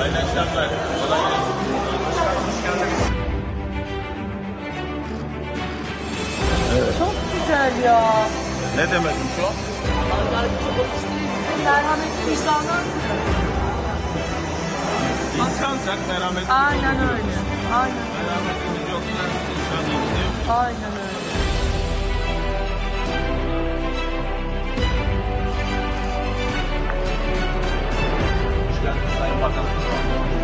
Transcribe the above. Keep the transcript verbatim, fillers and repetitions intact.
Hayırlı akşamlar. Kolay gelsin. Evet. Çok güzel ya. Ne demedim şu an? Merhametli vicdanlar. İnsansak merhametli. Aynen öyle. Aynen öyle. Merhametimiz yoksa insanlığımız yok. Aynen öyle. Hoş geldiniz Sayın Bakanım.